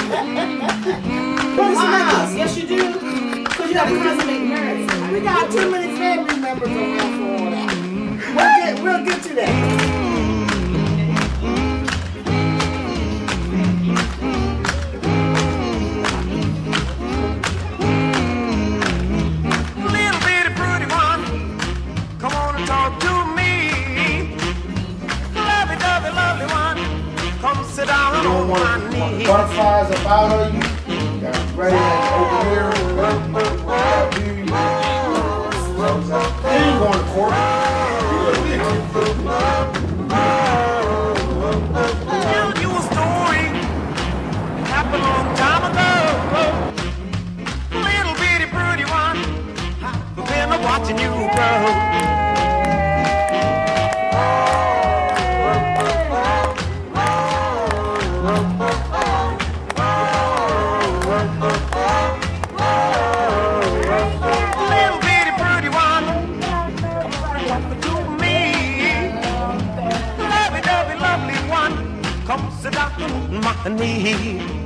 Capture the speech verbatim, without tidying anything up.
Uh-uh. Yes, you do. Because you got to consummate marriage. We got too many family members around for all that. We'll get, we'll get to that. Little bitty pretty one, come on and talk to me. Lovely, lovely, lovely one, come sit down You don't on want my to knee. butterflies up out of you. Got ready over here. He ain't going to court. Tell you a story, happened a long time ago. Little bitty pretty one, I've been watching you grow. Little bitty pretty one, come on and talk to me. Lovely, lovely, lovely one, come sit down on my knee.